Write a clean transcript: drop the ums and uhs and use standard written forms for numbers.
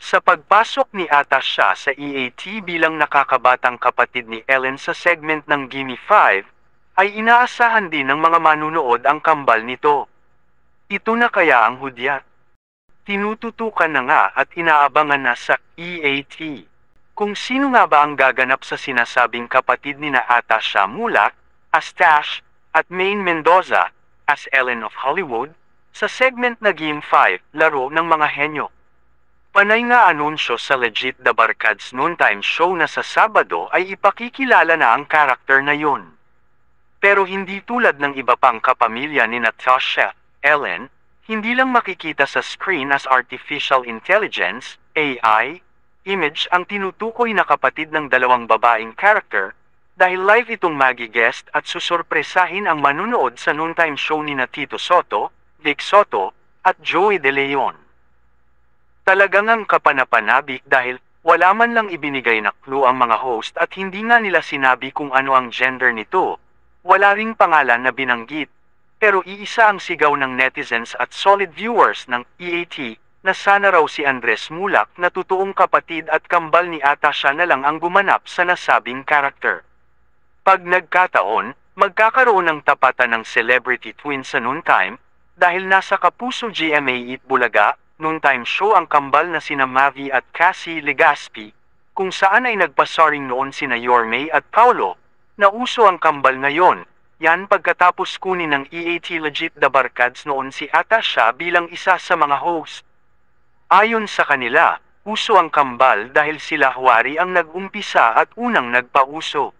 Sa pagpasok ni Atasha sa EAT bilang nakakabatang kapatid ni Ellen sa segment ng Gimme 5, ay inaasahan din ng mga manunood ang kambal nito. Ito na kaya ang hudyat? Tinututukan na nga at inaabangan na sa EAT. Kung sino nga ba ang gaganap sa sinasabing kapatid ni na Atasha Mulak, as Tash, at Maine Mendoza, as Ellen of Hollywood, sa segment na Game 5, Laro ng Mga Henyo. Panay nga anunsyo sa Legit The Barkads Noontime Show na sa Sabado ay ipakikilala na ang karakter na yun. Pero hindi tulad ng iba pang kapamilya ni Natasha, Ellen, hindi lang makikita sa screen as artificial intelligence, AI, image ang tinutukoy na kapatid ng dalawang babaeng character, dahil live itong magi-guest at susurpresahin ang manunood sa noontime show ni Tito Soto, Vic Soto, at Joey De Leon. Talagang ang kapanapanabik dahil wala man lang ibinigay na clue ang mga host at hindi nga nila sinabi kung ano ang gender nito. Wala ring pangalan na binanggit. Pero iisa ang sigaw ng netizens at solid viewers ng EAT na sana raw si Andres Mulak na totoong kapatid at kambal ni Atasha na lang ang gumanap sa nasabing karakter. Pag nagkataon, magkakaroon ng tapatan ng celebrity twin sa noontime dahil nasa Kapuso GMA Eat Bulaga, noontime show ang kambal na sina Mavi at Cassie Legaspi, kung saan ay nagpasaring noon sina Yorme at Paulo, na uso ang kambal ngayon, yan pagkatapos kunin ng EAT Legit The Barkads noon si Atasha bilang isa sa mga host. Ayon sa kanila, uso ang kambal dahil sila Huwari ang nag-umpisa at unang nagpauso.